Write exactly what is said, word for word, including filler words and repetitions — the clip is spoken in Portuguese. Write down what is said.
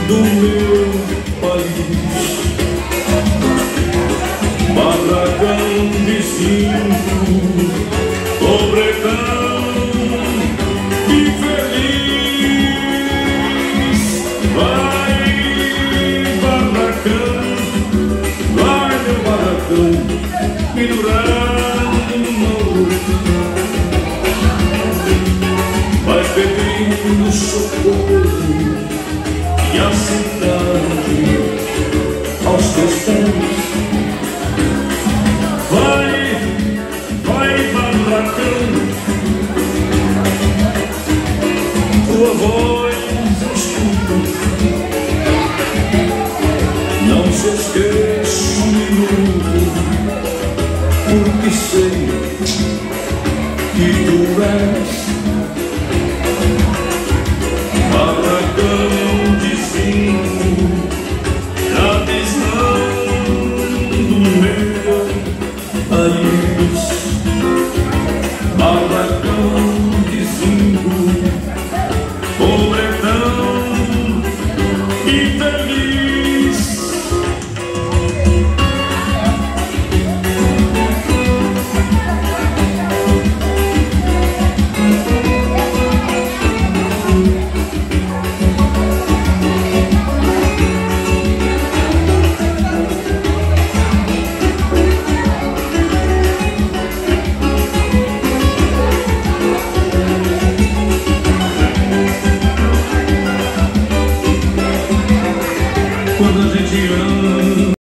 do meu país. Barracão de cinco, pobretão e feliz. Vai, barracão, vai meu barracão, pendurado no morro. Vai pedindo socorro e a cidade aos teus pés. Vai, vai barracão, tua voz escuta. Não se esqueça um minuto, porque sei que tu és barracão de zinco na visão do meu país. Barracão de zinco, pobretão e feliz. Quando a gente ama